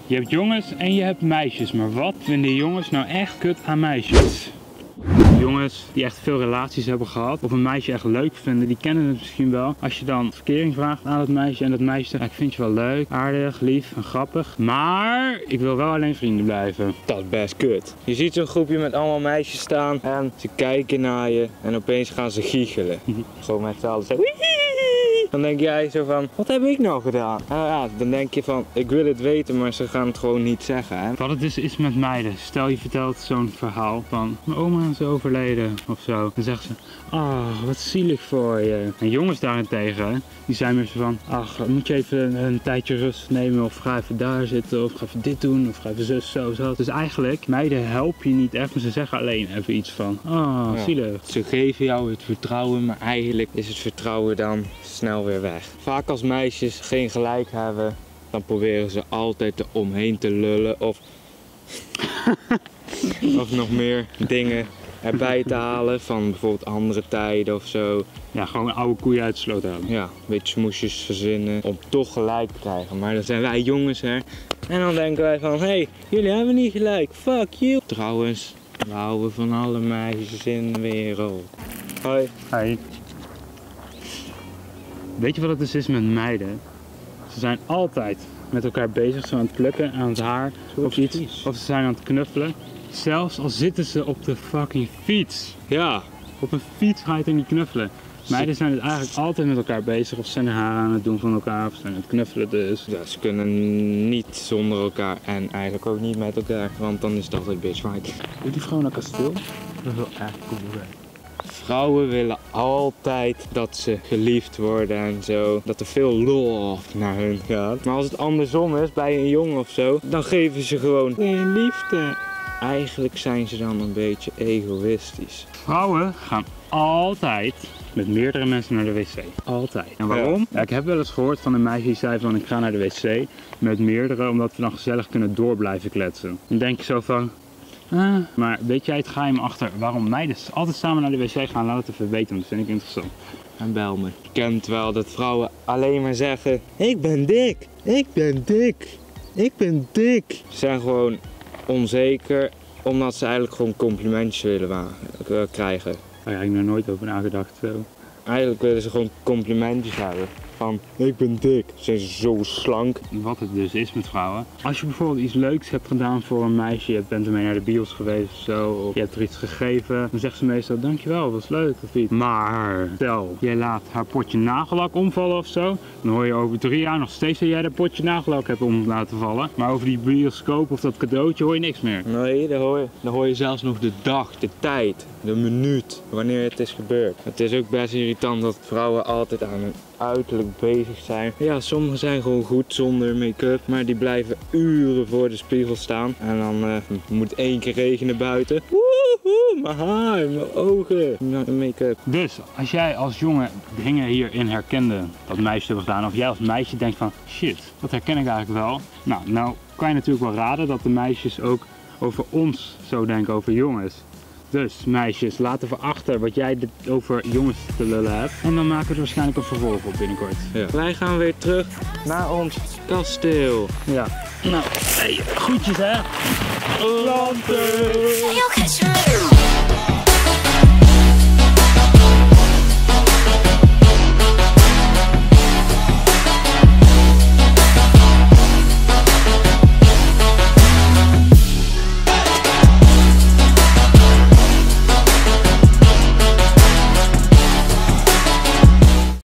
Je hebt jongens en je hebt meisjes, maar wat vinden jongens nou echt kut aan meisjes? Jongens die echt veel relaties hebben gehad of een meisje echt leuk vinden, die kennen het misschien wel. Als je dan verkering vraagt aan dat meisje en dat meisje zegt, ik vind je wel leuk, aardig, lief en grappig, maar ik wil wel alleen vrienden blijven. Dat is best kut. Je ziet zo'n groepje met allemaal meisjes staan en ze kijken naar je en opeens gaan ze giechelen. Gewoon met z'n allen zeggen, dan denk jij zo van, wat heb ik nou gedaan? En ja, dan denk je van, ik wil het weten, maar ze gaan het gewoon niet zeggen. Hè? Wat het dus is met meiden. Stel je vertelt zo'n verhaal van, mijn oma is overleden of zo. Dan zeggen ze, ah, wat zielig voor je. En jongens daarentegen, die zijn meer zo van, ach, moet je even een tijdje rust nemen of ga even daar zitten of ga even dit doen of ga even zus, zo. Dus eigenlijk, meiden helpen je niet echt, maar ze zeggen alleen even iets van, ah, zielig. Ze geven jou het vertrouwen, maar eigenlijk is het vertrouwen dan snel weer weg. Vaak als meisjes geen gelijk hebben, dan proberen ze altijd er omheen te lullen of nog meer dingen erbij te halen van bijvoorbeeld andere tijden of zo. Ja, gewoon oude koeien uit de sloot halen. Ja, een beetje smoesjes verzinnen om toch gelijk te krijgen. Maar dan zijn wij jongens hè. En dan denken wij van, hé, jullie hebben niet gelijk, fuck you. Trouwens, we houden van alle meisjes in de wereld. Hoi. Hi. Weet je wat het dus is met meiden? Ze zijn altijd met elkaar bezig, zo aan het plukken, aan het haar of iets. Of ze zijn aan het knuffelen. Zelfs al zitten ze op de fucking fiets. Ja. Op een fiets ga je toch niet knuffelen. Meiden zijn dus eigenlijk altijd met elkaar bezig. Of ze zijn haar aan het doen van elkaar. Of ze zijn aan het knuffelen dus. Ja, ze kunnen niet zonder elkaar en eigenlijk ook niet met elkaar. Want dan is het altijd bitch fight. Doe die vrouw naar kasteel? Dat wil echt cool zijn. Vrouwen willen altijd dat ze geliefd worden en zo. Dat er veel love naar hun gaat. Maar als het andersom is, bij een jongen of zo, dan geven ze gewoon geen liefde. Eigenlijk zijn ze dan een beetje egoïstisch. Vrouwen gaan altijd met meerdere mensen naar de wc. Altijd. En waarom? Ja, ik heb wel eens gehoord van een meisje die zei van, ik ga naar de wc met meerdere, omdat we dan gezellig kunnen door blijven kletsen. Dan denk je zo van, maar weet jij het geheim achter waarom meiden altijd samen naar de wc gaan? Laat het even weten, want dat vind ik interessant. En bel me. Je kent wel dat vrouwen alleen maar zeggen, ik ben dik, ik ben dik, ik ben dik. Ze zijn gewoon onzeker, omdat ze eigenlijk gewoon complimentjes willen krijgen. Daar heb ik nog nooit over nagedacht. Zo. Eigenlijk willen ze gewoon complimentjes hebben. Van, ik ben dik. Ze zijn zo slank. Wat het dus is met vrouwen. Als je bijvoorbeeld iets leuks hebt gedaan voor een meisje. Je bent ermee naar de bios geweest of zo. Of je hebt er iets gegeven. Dan zegt ze meestal, dankjewel, was leuk of iets. Maar stel, jij laat haar potje nagellak omvallen of zo. Dan hoor je over 3 jaar nog steeds dat jij dat potje nagellak hebt om laten vallen. Maar over die bioscoop of dat cadeautje hoor je niks meer. Nee, dan hoor je zelfs nog de dag, de tijd, de minuut, wanneer het is gebeurd. Het is ook best irritant dat vrouwen altijd aan hun uiterlijk bezig zijn. Ja, sommigen zijn gewoon goed zonder make-up, maar die blijven uren voor de spiegel staan. En dan moet 1 keer regenen buiten. Woehoe, mijn haar, mijn ogen, mijn make-up. Dus als jij als jongen dingen hierin herkende, dat meisjes hebben gedaan, of jij als meisje denkt van, shit, dat herken ik eigenlijk wel. Nou kan je natuurlijk wel raden dat de meisjes ook over ons zo denken, over jongens. Dus meisjes, laat even achter wat jij over jongens te lullen hebt. En dan maken we er waarschijnlijk een vervolg op binnenkort. Ja. Wij gaan weer terug naar ons kasteel. Ja. Nou, hey, groetjes hè. Planten.